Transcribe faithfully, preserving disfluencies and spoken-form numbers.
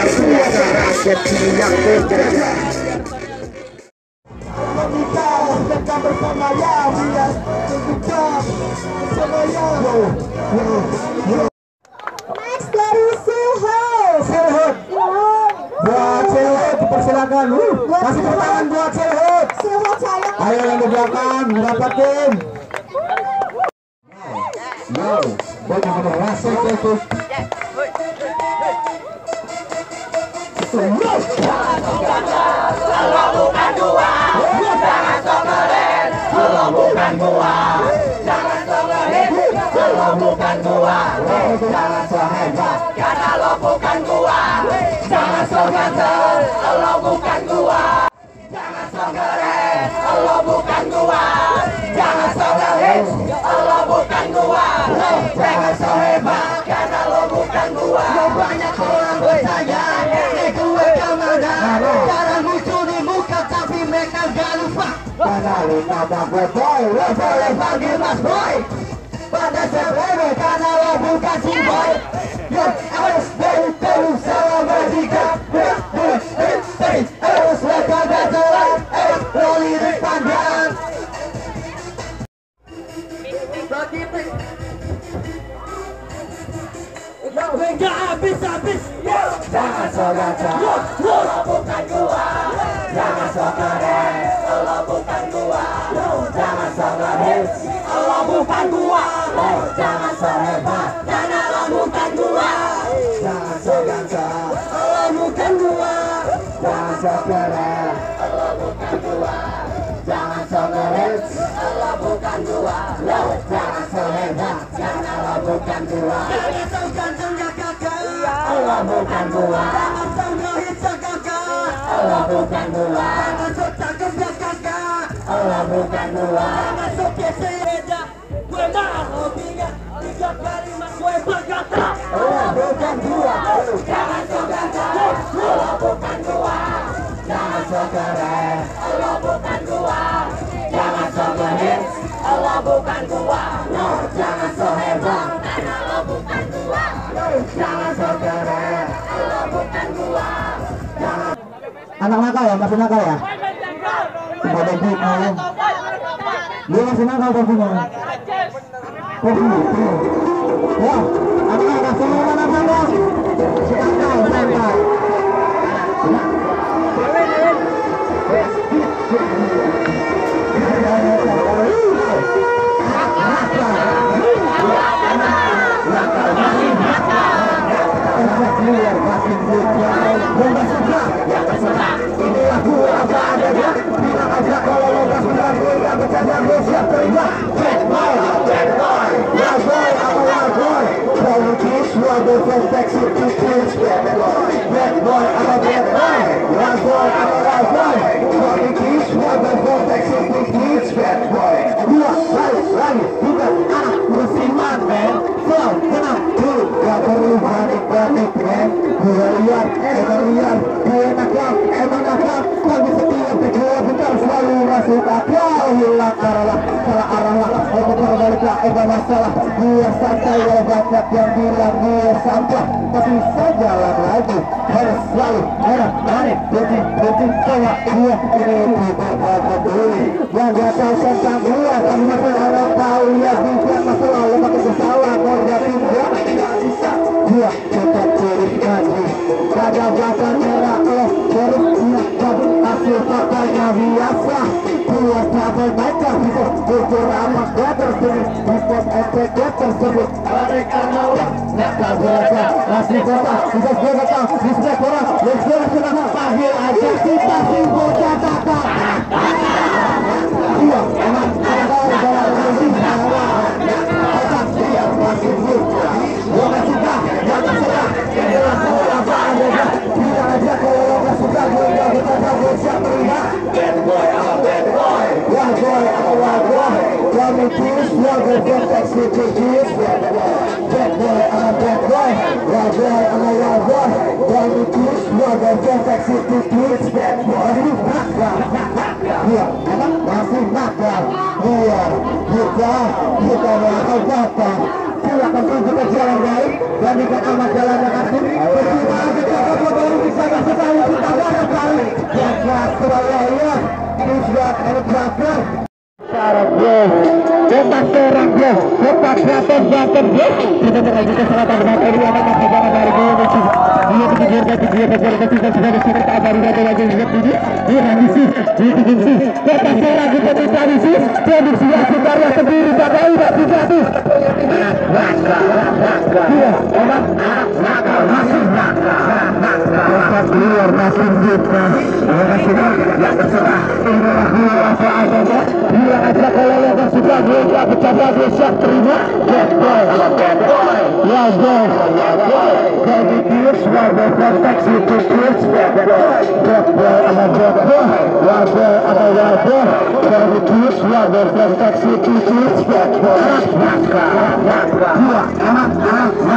biasa rakyat yang bekerja. Kita bersama yang bias tunjukkan bersama yang Next dari Silhut. Silhut. Buat Silhut dipersilakan. Kasih tepuk tangan buat Silhut. Silhut sayang. Ayo yang di belakang dapatin. No, benar-benar rasa itu. Kalau bukan gua, jangan sok keren. Kalau bukan gua, jangan sok keren. Kalau bukan gua, jangan sok hebat. Karena lo bukan gua, jangan sok ganteng. Kalau bukan gua, jangan sok keren. Kalau bukan gua, jangan sok keren. Kalau bukan gua, jangan sok hebat. Karena lo bukan gua. Banyak orang bertanya, eh gue kemana? Jarang muncul di muka tapi mereka gak lupa. Kenalin nama gue Boy, Lo boleh panggil Mas Boy. Pada sebelumnya karena lo bukan si Boy. Yo, harus dari terus selama tiga. Harus mereka gak jelas. Eh, lo lirik pandang. Gak habis-habis. Jangan sok ganteng, kalau bukan gua. Jangan sok keren, kalau bukan gua. Jangan sok ngehits, kalau bukan gua. Jangan sok hebat, karena lo bukan gua. jangan sok ganteng, Kalau bukan gua, jangan sok keren, kalau bukan gua. jangan sok ngehits, Kalau bukan gua, jangan sok hebat, karena lo bukan gua. Jangan sok ganteng ya kakak, kalau bukan gua, jangan sok ngehits ya kakak. kalau bukan gua, Jangan sok cakep ya kakak. kalau bukan gua, Jangan sok kece beda. Gue mah hobinya tiga kali mas gue berkata. kalau bukan gua, Jangan sok ganteng, kalau bukan gua. jangan sok keren, Allah bukan gua. Jangan sok ngehits, Allah bukan gua. jangan sok hebat, Karena lo bukan gua. jangan sok keren. Allah bukan gua. Anak nakal ya, masih nakal ya? Tidak ada duit mau. Dia masih nakal pastinya. Oh gitu. Ya, anak-anak semua nakal dong. Santai, santai. Inilah gue apa adanya. Bilang aja kalau lo gak suka gue gak bercanda, gue siap terima. Bad boy, bad boy, bad boy, apa bad boy? Politics, waduh konteksi titis. Bad boy, bad boy, apa bad boy? Bad boy, apa bad boy? Politics, waduh konteksi titis. Bad boy, gua lagi, lagi, bukan anak musiman, man. Flow, tenang dulu, gak perlu panik-panik, man. Gue lihat, emang lihat, gue nakal, emang nakal. Tapi setiap gue bukan selalu masuk akal. Hilang arah lah, salah arah lah. Aku berbalik lah, enggak masalah. Gue santai, walau banyak yang bilang gue sampah. Tapi saya jalan lagi, harus selalu merah, manik, putih, putih, sama gue. Ini tidak peduli, yang gak tahu tentang gue. Tapi masih orang tahu ya, bukan masalah. Lo makin kesalah, mau jadi gue tidak bisa. Gue tetap terus maju, pada belakang merah lo terus siap kabut hasil katanya biasa. Buat kabel baca bisa jujur amat gue tersebut. Buat efek gue tersebut. Mereka mau nakal belajar masih kota. Bisa gue datang di sebelah orang. Yang gue sudah panggil aja kita sih bocah kakak. Iya emang ada dalam musik bahwa otak dia masih buka. Gue gak suka, gak terserah. Inilah gue apa adanya. Bilang aja kalau lo gak suka gue gak bercanda, gue siap terima. Bad boy, I'm a bad boy. Wild boy, I'm a wild boy. Kami tulis, warga kontek city kids. Bad boy, bad boy, I'm a bad boy. Wild boy, I'm a wild boy. Kami tulis, warga kontek city kids. Bad boy, ini nakal, nakal. Iya, emang masih nakal. Iya, kita, kita nakal nakal. Silakan tunjukkan jalan baik, bandingkan amat jalan yang asing. Percuma aja kakak buat orang Kraton Banten kita melanjutkan selatan materi yang akan berjalan dari Indonesia. Dia kemudian bagi dia kejar ketika sudah disertai dari Raja Raja Zat ini. Dia misi, dia misi. Kota Serang kita minta misi. Produksi hasil karya sendiri bagai udah dijadi. Dia obat nakal masih nakal keluar masih kita. Terima kasih yang terserah. Inilah apa adanya. Dia aja kalau yang sudah dia bercoba dia siap terima. Bad boy, bad boy, yeah boy, yeah boy. Baby kids, yeah boy, protect you to kids, bad boy, bad boy, I'm a bad boy, yeah boy, I'm a yeah boy. Baby kids, yeah boy, protect you to kids, bad boy. Nakal, nakal, yeah, anak, anak,